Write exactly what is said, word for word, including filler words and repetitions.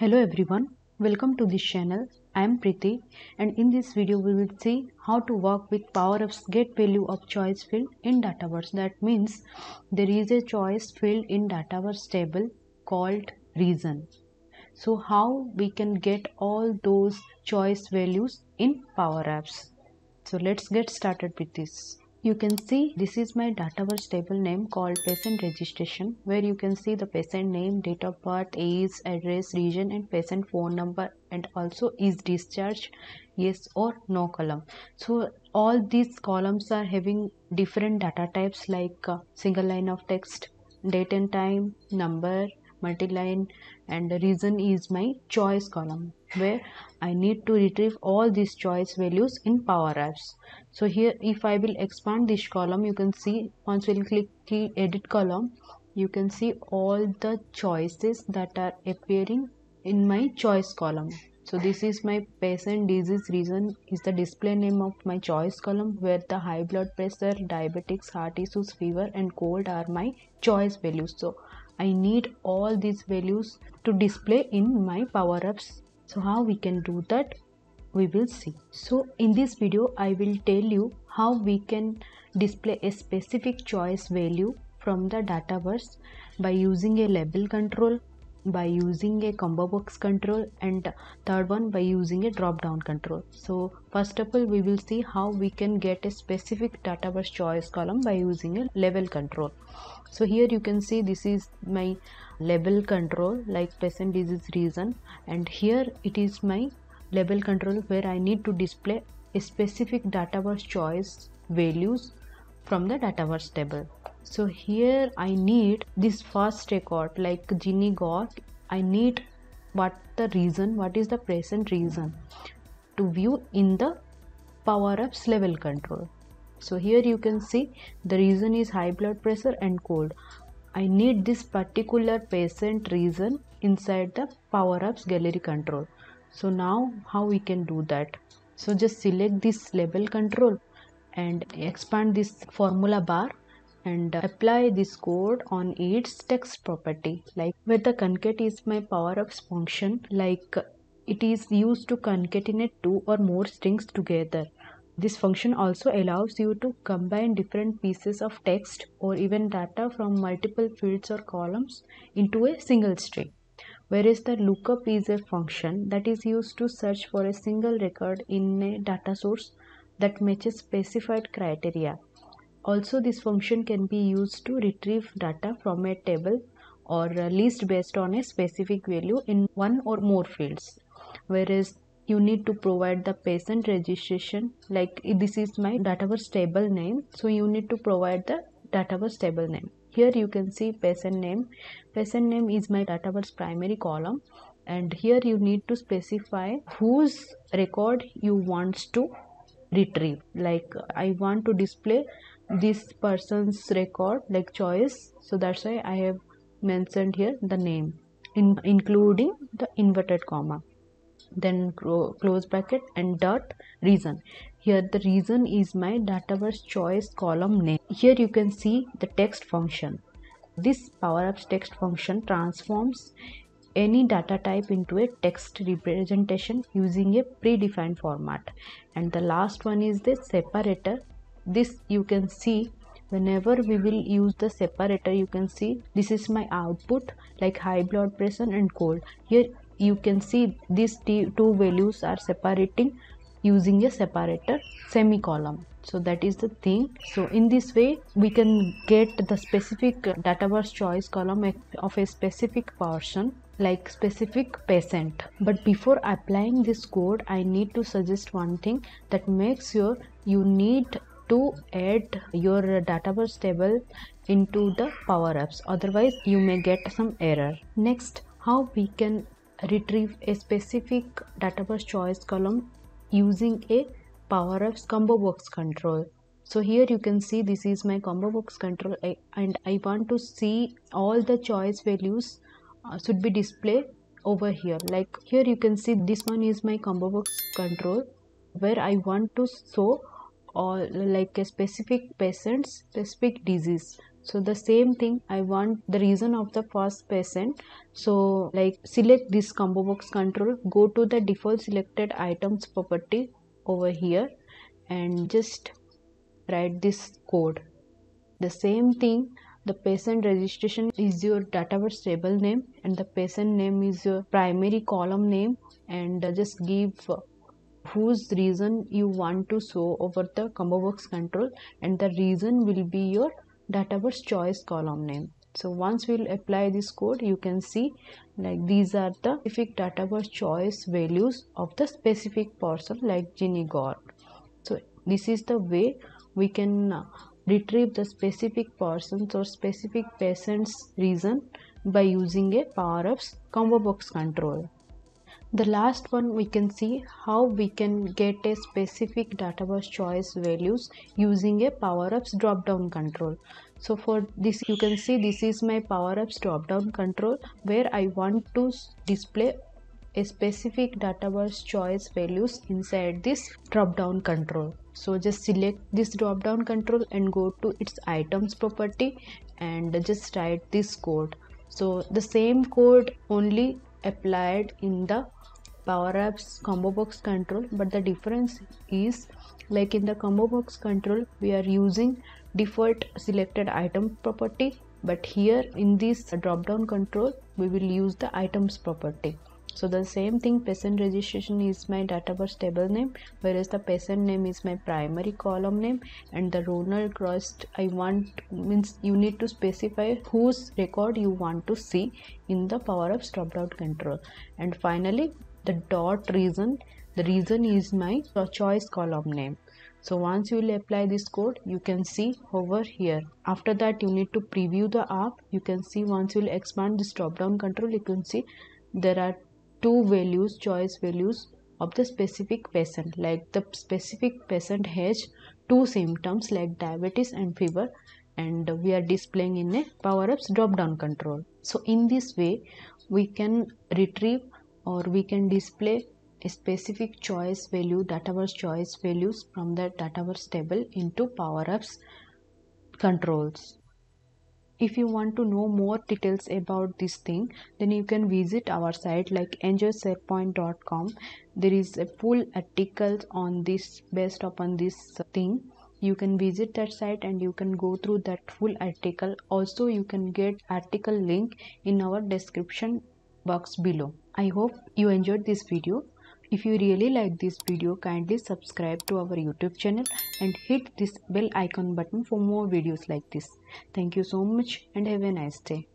Hello everyone, welcome to this channel. I am Preeti, and in this video we will see how to work with powerapps get value of choice field in Dataverse. That means there is a choice field in Dataverse table called reason. So how we can get all those choice values in powerapps. So let's get started with this. You can see this is my Dataverse table name called patient registration, where you can see the patient name, date of birth, age, address, region, and patient phone number, and also is discharged, yes or no column. So all these columns are having different data types like uh, single line of text, date and time, number, multi-line, and the reason is my choice column, where I need to retrieve all these choice values in powerapps. So here if I will expand this column, you can see once we'll click the edit column, you can see all the choices that are appearing in my choice column. So this is my patient disease reason is the display name of my choice column, where the high blood pressure, diabetics, heart issues, fever, and cold are my choice values. So I need all these values to display in my powerapps. So how we can do that, we will see. So in this video I will tell you how we can display a specific choice value from the Dataverse by using a label control, by using a combo box control, and third one by using a drop down control. So first of all we will see how we can get a specific Dataverse choice column by using a label control. So here you can see this is my label control like patient disease reason, and here it is my label control where I need to display a specific Dataverse choice values from the Dataverse table. So here I need this first record like Ginny got, I need what the reason, what is the present reason to view in the powerapps label control. So here you can see the reason is high blood pressure and cold. I need this particular patient reason inside the powerapps gallery control. So now how we can do that? So just select this label control and expand this formula bar and apply this code on its text property, like where the concat is my powerapps function, like it is used to concatenate two or more strings together. This function also allows you to combine different pieces of text or even data from multiple fields or columns into a single string. Whereas the lookup is a function that is used to search for a single record in a data source that matches specified criteria. Also, this function can be used to retrieve data from a table or a list based on a specific value in one or more fields. Whereas you need to provide the patient registration, like this is my Dataverse table name, so you need to provide the Dataverse table name. Here you can see patient name. Patient name is my Dataverse primary column, and here you need to specify whose record you want to retrieve. Like I want to display this person's record like choice, so that's why I have mentioned here the name in including the inverted comma, then close bracket and dot reason. Here the reason is my Dataverse choice column name. Here you can see the text function. This powerapps text function transforms any data type into a text representation using a predefined format. And the last one is the separator. This you can see whenever we will use the separator, you can see this is my output like high blood pressure and cold. Here you can see these two values are separating using a separator semicolon. So that is the thing. So in this way we can get the specific Dataverse choice column of a specific person like specific patient. But before applying this code, I need to suggest one thing, that makes sure you need to add your Dataverse table into the powerapps, otherwise you may get some error. Next, how we can retrieve a specific Dataverse choice column using a powerapps combo box control. So here you can see this is my combo box control, and I want to see all the choice values uh, should be displayed over here. Like here you can see this one is my combo box control, where I want to show or like a specific patient's specific disease. So the same thing, I want the reason of the first patient. So like select this combo box control, go to the default selected items property over here and just write this code. The same thing, the patient registration is your Dataverse table name and the patient name is your primary column name, and just give whose reason you want to show over the combo box control, and the reason will be your Dataverse choice column name. So once we'll apply this code, you can see like these are the specific Dataverse choice values of the specific person like Ginny got. So this is the way we can retrieve the specific persons or specific patient's reason by using a powerapps combo box control. The last one, we can see how we can get a specific Dataverse choice values using a powerapps drop down control. So for this, you can see this is my powerapps drop down control where I want to display a specific Dataverse choice values inside this drop down control. So just select this drop down control and go to its items property and just write this code. So the same code only applied in the powerapps combo box control, but the difference is like in the combo box control we are using default selected item property, but here in this drop down control we will use the items property. So the same thing, patient registration is my Dataverse table name, whereas the patient name is my primary column name, and the Ronald Trust I want means you need to specify whose record you want to see in the powerapps drop down control. And finally the dot reason, the reason is my choice column name. So once you will apply this code, you can see over here. After that you need to preview the app. You can see once you will expand this drop down control, you can see there are two values, choice values of the specific patient. Like the specific patient has two symptoms like diabetes and fever, and we are displaying in a powerapps drop down control. So in this way we can retrieve or we can display a specific choice value, Dataverse choice values from the Dataverse table into powerapps controls. If you want to know more details about this thing, then you can visit our site like enjoy sharepoint dot com. There is a full article on this based upon this thing. You can visit that site and you can go through that full article. Also you can get article link in our description box below. I hope you enjoyed this video. If you really like this video, kindly subscribe to our YouTube channel and hit this bell icon button for more videos like this. Thank you so much and have a nice day.